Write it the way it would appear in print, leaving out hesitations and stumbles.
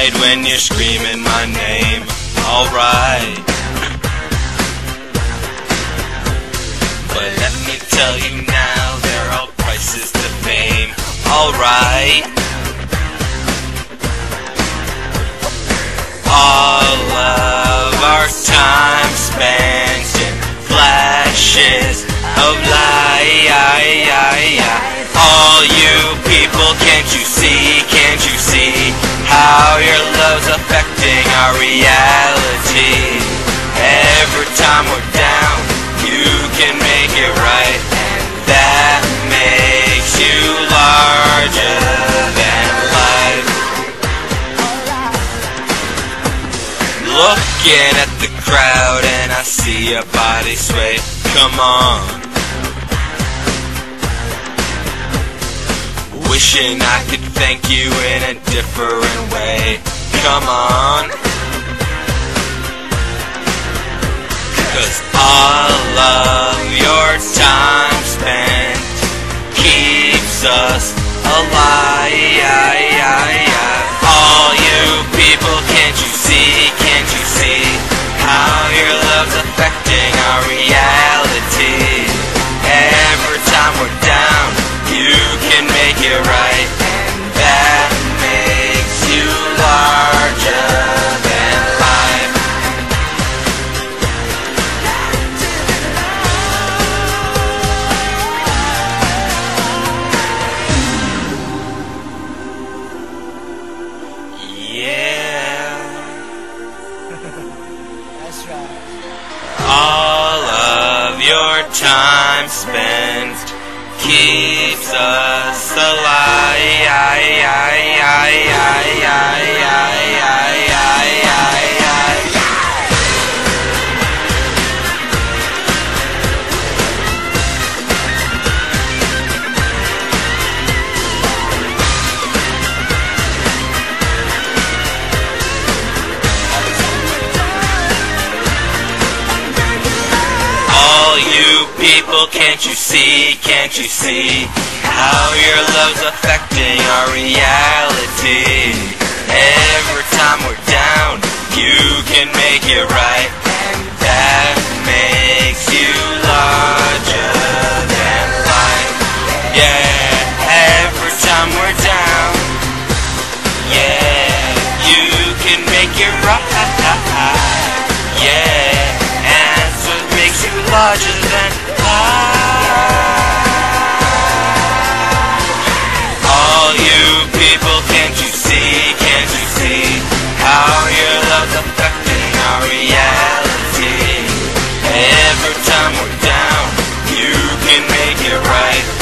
right when you're screaming my name. Alright. But let me tell you now, there are prices to fame. Alright. All of our time spent in flashes of light. All you people, can't you see how your love's affecting our reality? Every time we're down, you can make it right, and that makes you larger than life. Looking at the crowd and I see your body sway. Come on. Wishing I could thank you in a different way. Come on. 'Cause all of your time spent keeps us alive. All you people, can't you see how your love's affecting our reality? Every time we're down, you can make it right, and that makes you larger than life. Yeah. That's right. All of your time spent keeps us alive. All you people, can't you see how your love's affecting our reality? Every time we're down, you can make it right, and that makes you larger than life. Yeah, every time we're down, yeah, you can make it right. Yeah, and that's what makes you larger than life. All you people, can't you see how your love's affecting our reality? Every time we're down, you can make it right.